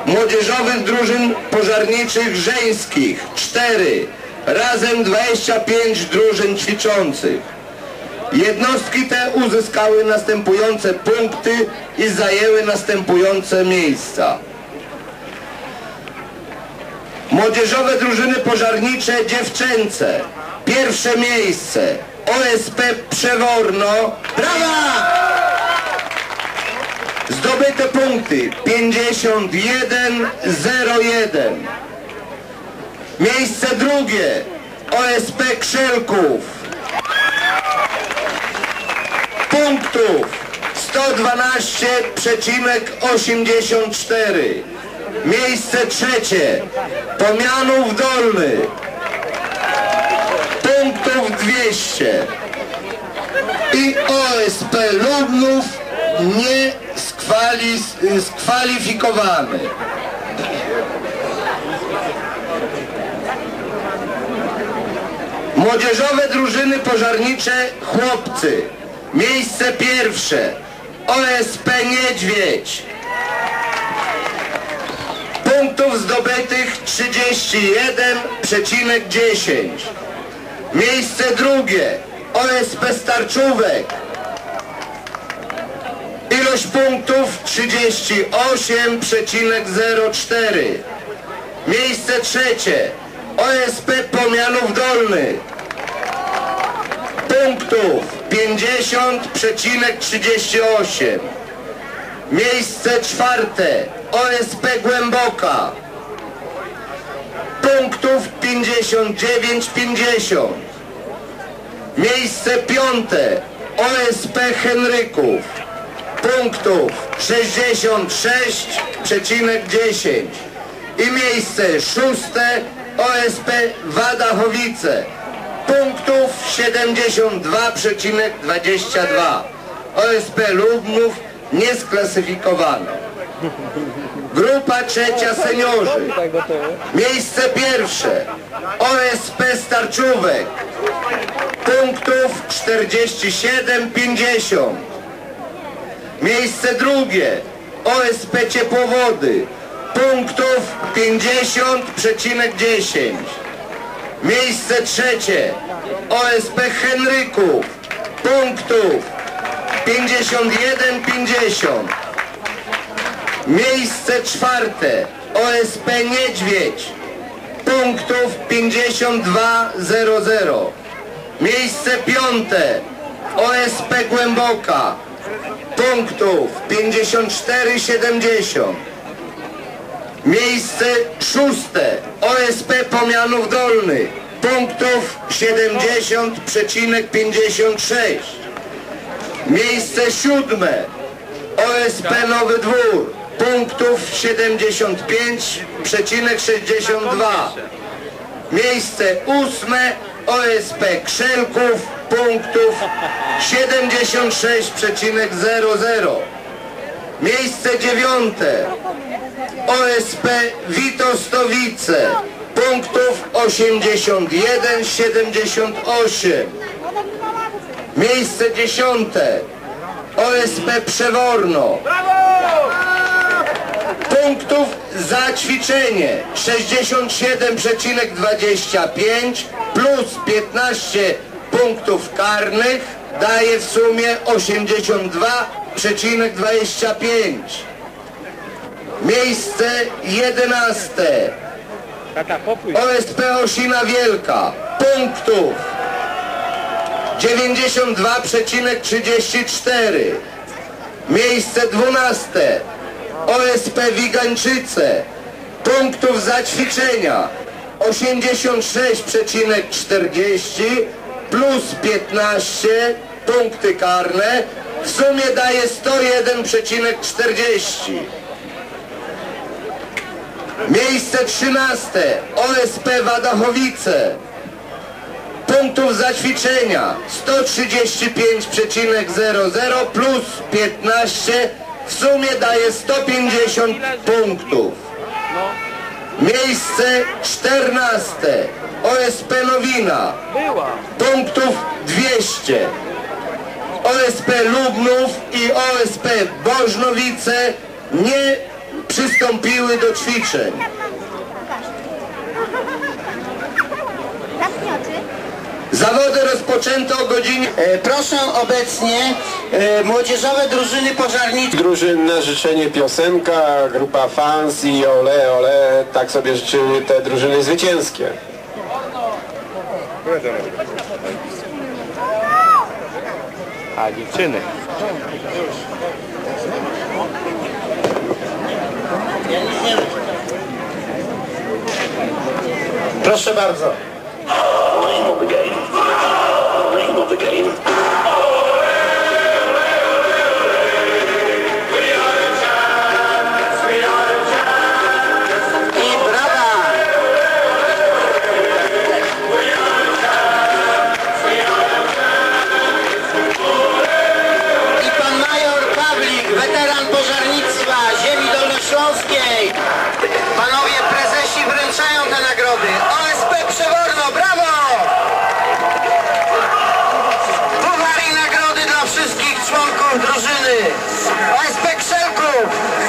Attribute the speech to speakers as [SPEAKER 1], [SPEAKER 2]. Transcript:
[SPEAKER 1] młodzieżowych drużyn pożarniczych żeńskich 4, razem 25 drużyn ćwiczących. Jednostki te uzyskały następujące punkty i zajęły następujące miejsca. Młodzieżowe drużyny pożarnicze dziewczęce. Pierwsze miejsce OSP Przeworno. Brawa! Zdobyte punkty 51-01. Miejsce drugie OSP Krzelków. Punktów 112,84. Miejsce trzecie Pomianów Dolny. Punktów 200. I OSP Lubnów nie skwalifikowany. Młodzieżowe drużyny pożarnicze chłopcy. Miejsce pierwsze OSP Niedźwiedź. Punktów zdobytych 31,10. Miejsce drugie OSP Starczówek. Ilość punktów 38,04. Miejsce trzecie OSP Pomianów Dolny. Punktów 50,38. Miejsce czwarte OSP Głęboka. Punktów 59,50. Miejsce piąte OSP Henryków. Punktów 66,10. I miejsce szóste OSP Wadachowice. Punktów 72,22. OSP Lubnów niesklasyfikowano. Grupa trzecia seniorzy. Miejsce pierwsze OSP Starczówek. Punktów 47,50. Miejsce drugie OSP Ciepłowody. Punktów 50,10. Miejsce trzecie OSP Henryków. Punktów 51,50. Miejsce czwarte OSP Niedźwiedź. Punktów 52,00. Miejsce piąte OSP Głęboka. Punktów 54,70. Miejsce szóste OSP Pomianów Dolny. Punktów 70,56. Miejsce siódme OSP Nowy Dwór. Punktów 75,62. Miejsce ósme OSP Krzelków. Punktów 76,00. Miejsce dziewiąte OSP Witostowice. Punktów 81,78. Miejsce dziesiąte OSP Przeworno. Punktów za ćwiczenie 67,25 plus 15 punktów karnych daje w sumie 82,25. Miejsce 11 OSP Osina Wielka. Punktów 92,34. Miejsce 12 OSP Wigańczyce. Punktów za ćwiczenia 86,40 plus 15 punkty karne w sumie daje 101,40. Miejsce 13 OSP Wadachowice. Punktów za ćwiczenia 135,00 plus 15 w sumie daje 150 punktów. Miejsce 14 OSP Nowina. Punktów 200. OSP Lubnów i OSP Bożnowice nie przystąpiły do ćwiczeń.
[SPEAKER 2] Zamknij oczy.
[SPEAKER 1] Zawody rozpoczęto o godzinie...
[SPEAKER 3] Proszę obecnie młodzieżowe drużyny pożarnicze.
[SPEAKER 4] Drużyn na życzenie piosenka, grupa fans i ole, ole, tak sobie życzyły te drużyny zwycięskie.
[SPEAKER 5] A dziewczyny.
[SPEAKER 3] Proszę bardzo. I brawa! I pan major Pawlik, weteran pożarnictwa ziemi dolnośląskiej. Panowie prezesi wręczają te nagrody. OSP Przeworno, brawo! Puchar i nagrody dla wszystkich członków drużyny. OSP Krzelków,